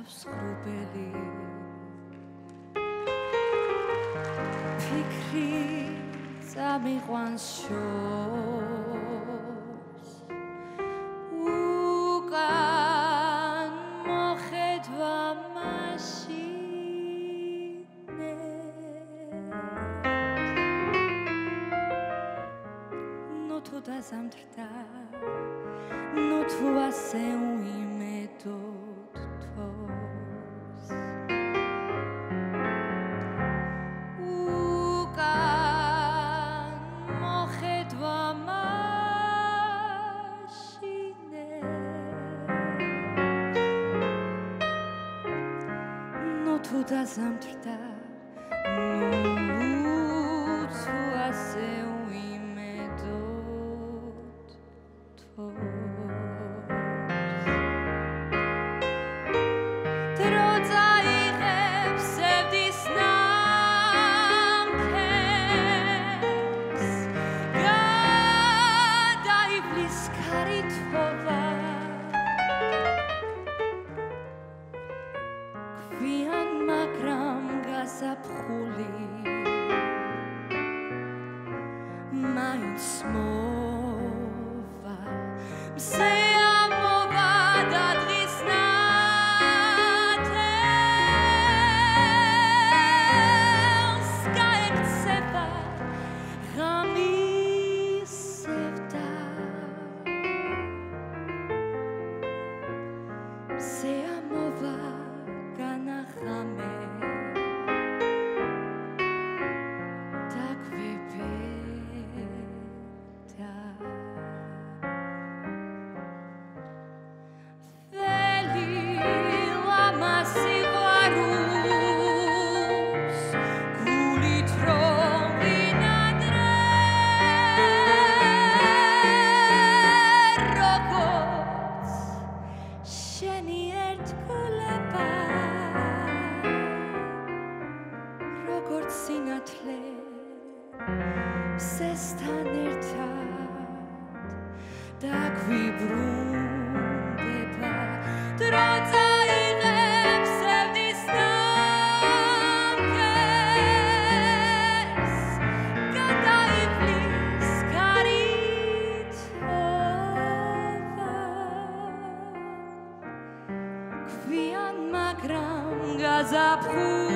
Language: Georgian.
აკეთებს ღრუბელი ფიქრი წამიყვანს შორს უკან მოხედვა ნუ თუ დაზამთრდა ნუ თუ ასე უიმედოდ თოს უკან მოხედვა ნუ თუ დაზამთრდა ნუ თუ ასე უიმედოდ დრო წაიღებს სევდის ნამქერს გადაივლის ქარი თოვა გვიან მაგრამ გაზაფხული მაინც მოვა მზე ამოვა და დღის ნათელს გაექცევა ღამისევდა მზე ამოვა განაღამე სინათლე სესთან ერთად დაგვიბრუნდება დრო წაიღებს სევდის ნამქერს გადაივლის ქარი თოვა გვიან მაგრამ გაზაფხული